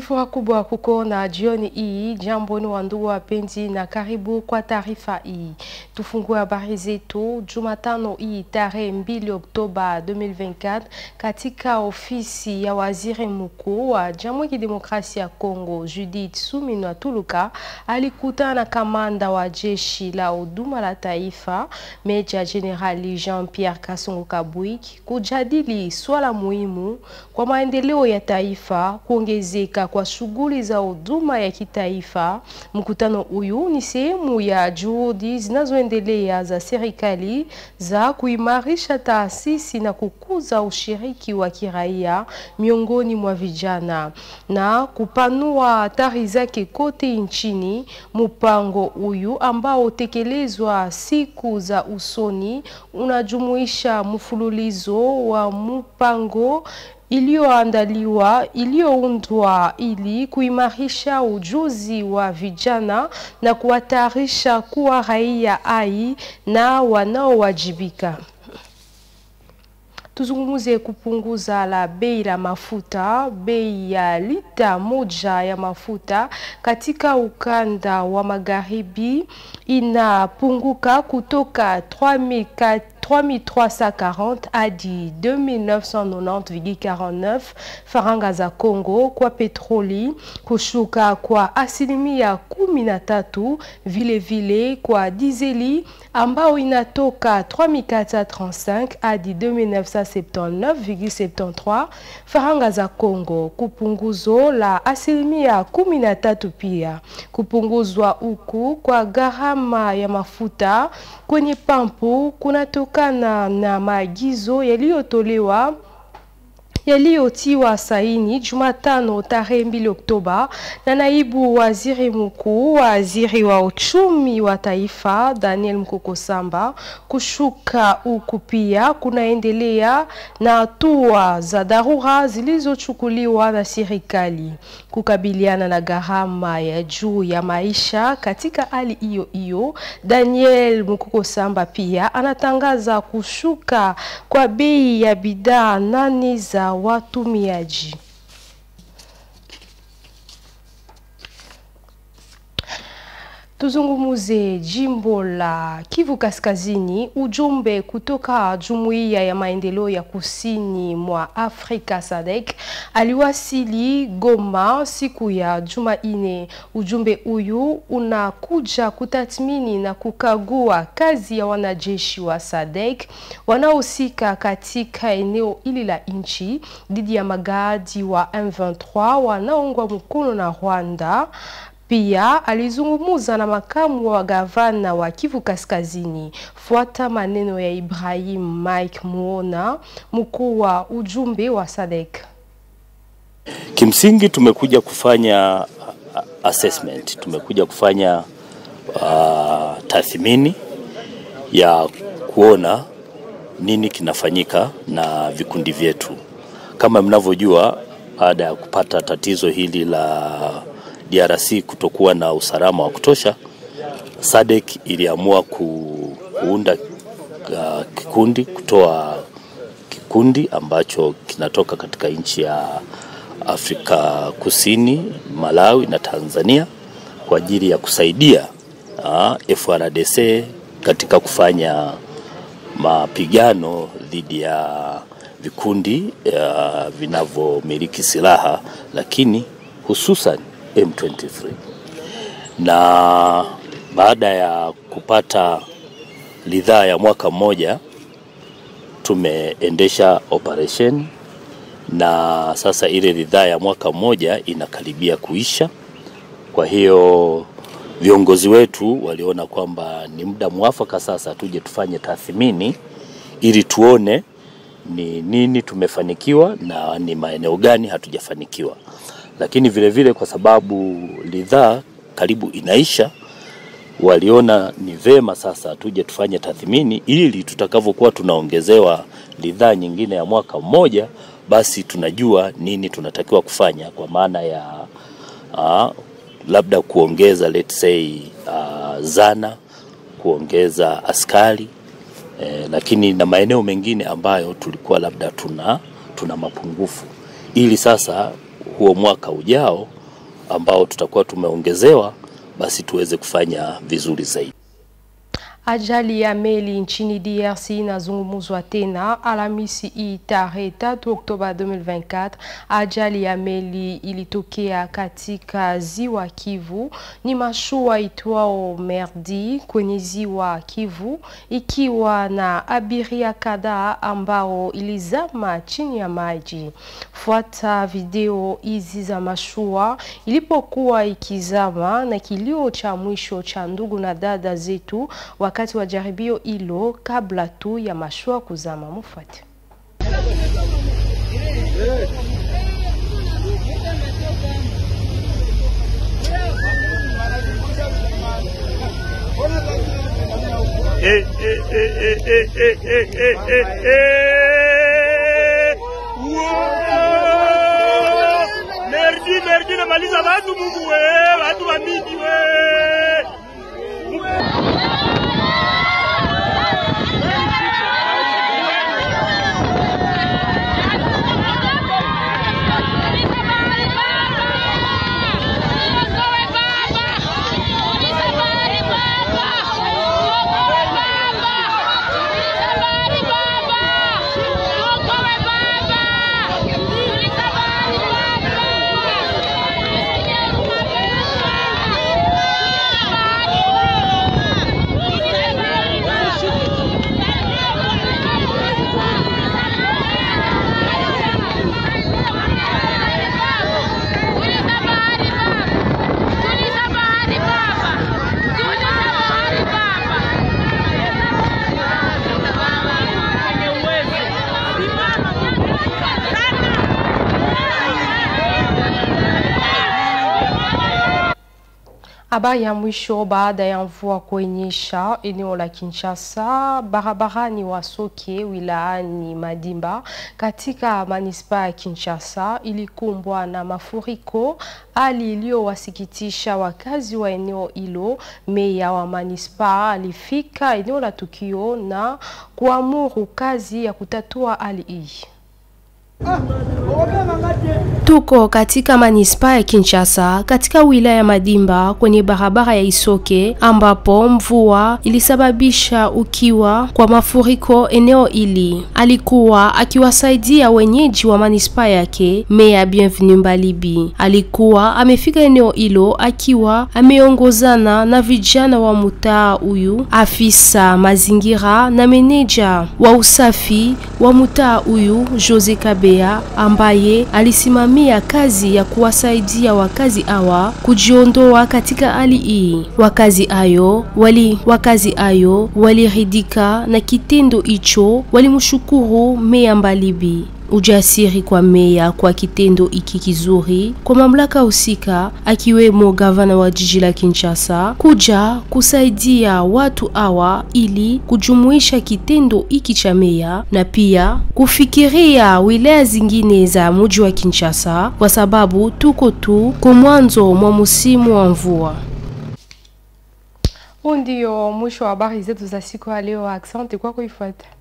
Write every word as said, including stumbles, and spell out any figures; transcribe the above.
Ni furaha kubwa kukuona jioni hii. Jambo ni wandugu wapenzi na karibu kwa taarifa hii. Tufungue habari zetu Jumatano hii tarehe mbili Oktoba elfu mbili ishirini na nne katika ofisi ya waziri mkuu wa Jamhuri ya Demokrasia ya Kongo Judith Suminwa Tuluka alikutana na kamanda wa jeshi la huduma la taifa Meja Generali Jean-Pierre Kasongo Kabwiki kujadili swala muhimu kwa maendeleo ya taifa, kuongezeka kwa shughuli za huduma ya kitaifa. Mkutano huyu ni sehemu ya juhudi zinazoendelea za serikali za kuimarisha taasisi na kukuza ushiriki wa kiraia miongoni mwa vijana na kupanua athari zake kote nchini. Mpango huyu ambao utekelezwa siku za usoni unajumuisha mfululizo wa mpango iliyoandaliwa iliyoundwa ili kuimarisha ujuzi wa vijana na kuwatayarisha kuwa raia hai na wanaowajibika. Tuzungumuze kupunguza la bei la mafuta. Bei ya lita moja ya mafuta katika ukanda wa magharibi inapunguka kutoka trois mille trois cent quarante hadi deux mille neuf cent quatre-vingt-dix virgule quarante-neuf faranga za Kongo kwa petroli, kushuka kwa asilimia kumi na tatu. Vile vile kwa dizeli ambao inatoka trois mille quatre cent trente-cinq hadi deux mille neuf cent soixante-dix-neuf virgule soixante-treize faranga za Kongo, kupunguzo la asilimia kumi na tatu. Pia kupunguzwa huku kwa gharama ya mafuta kwenye pampu kunatokana na maagizo yaliyotolewa yaliyotiwa saini Jumatano tarehe mbili Oktoba na naibu waziri mkuu, waziri wa uchumi wa taifa Daniel Mukoko Samba. Kushuka huku pia kunaendelea na hatua za dharura zilizochukuliwa na serikali kukabiliana na gharama ya juu ya maisha. Katika hali hiyo hiyo, Daniel Mukoko Samba pia anatangaza kushuka kwa bei ya bidhaa nane za watumiaji. Tuzungumuze jimbo la Kivu Kaskazini. Ujumbe kutoka Jumuiya ya Maendeleo ya Kusini mwa Afrika S A D C aliwasili Goma siku ya Jumanne. Ujumbe huyu unakuja kutathmini na kukagua kazi ya wanajeshi wa S A D C wanaohusika katika eneo hili la nchi dhidi ya magaidi wa M vingt-trois wanaoungwa mkono na Rwanda. Pia alizungumuza na makamu wa gavana wa Kivu Kaskazini. Fuata maneno ya Ibrahim Mike Muona, mkuu wa ujumbe wa S A D C. Kimsingi tumekuja kufanya assessment, tumekuja kufanya uh, tathmini ya kuona nini kinafanyika na vikundi vyetu. Kama mnavyojua, baada ya kupata tatizo hili la D R C kutokuwa na usalama wa kutosha, S A D C iliamua ku, kuunda uh, kikundi, kutoa kikundi ambacho kinatoka katika nchi ya Afrika Kusini, Malawi na Tanzania kwa ajili ya kusaidia uh, F A R D C katika kufanya mapigano dhidi ya vikundi uh, vinavyomiliki silaha, lakini hususan M ishirini na tatu. Na baada ya kupata ridhaa ya mwaka mmoja, tumeendesha operation, na sasa ile ridhaa ya mwaka mmoja inakaribia kuisha. Kwa hiyo viongozi wetu waliona kwamba ni muda mwafaka sasa tuje tufanye tathmini ili tuone ni nini tumefanikiwa na ni maeneo gani hatujafanikiwa. Lakini vile vile kwa sababu ridhaa karibu inaisha, waliona ni vema sasa tuje tufanye tathmini ili tutakavyokuwa tunaongezewa ridhaa nyingine ya mwaka mmoja, basi tunajua nini tunatakiwa kufanya, kwa maana ya uh, labda kuongeza let's say uh, zana, kuongeza askari, eh, lakini na maeneo mengine ambayo tulikuwa labda tuna tuna mapungufu, ili sasa huo mwaka ujao ambao tutakuwa tumeongezewa, basi tuweze kufanya vizuri zaidi. Ajali ya meli nchini D R C inazungumzwa tena Alhamisi hii tarehe tatu Oktoba elfu mbili na ishirini na nne. Ajali ya meli ilitokea katika ziwa Kivu. Ni mashua itwao Merdi kwenye ziwa Kivu ikiwa na abiria kadhaa ambao ilizama chini ya maji. Fuata video hizi za mashua ilipokuwa ikizama na kilio cha mwisho cha ndugu na dada zetu wakati wa jaribio hilo kabla tu ya mashua kuzama. Mufuate. Eh eh eh eh eh eh eh eh eh eh Merdi merdi na maliza watu Mungu we watu wa miji we. Habari ya mwisho baada ya mvua kunyesha eneo la Kinshasa, barabarani Wasoke wilayani Madimba katika manispaa ya Kinshasa ilikumbwa na mafuriko, hali iliyowasikitisha wakazi wa eneo hilo. Meya wa manispaa alifika eneo la tukio na kuamuru kazi ya kutatua hali hii. Tuko katika manispaa ya Kinshasa katika wilaya ya Madimba kwenye barabara ya Isoke ambapo mvua ilisababisha ukiwa kwa mafuriko eneo hili. Alikuwa akiwasaidia wenyeji wa manispaa yake Meya Bienvenu Mbalibi. Alikuwa amefika eneo hilo akiwa ameongozana na vijana wa mtaa huyu, afisa mazingira na meneja wa usafi wa mtaa huyu Jose Kabea, ambaye alisimamia kazi ya kuwasaidia wakazi hawa kujiondoa katika hali hii. Wakazi ayo wali wakazi ayo waliridhika na kitendo hicho, walimshukuru Meya Mbalibi. Ujasiri kwa meya kwa kitendo hiki kizuri kwa mamlaka husika akiwemo gavana wa jiji la Kinshasa kuja kusaidia watu hawa ili kujumuisha kitendo hiki cha meya na pia kufikiria wilaya zingine za mji wa Kinshasa kwa sababu tuko tu kwa mwanzo mwa msimu wa mvua. Ndio mwisho wa habari zetu za siku ya leo. Asante kwa kuifuata.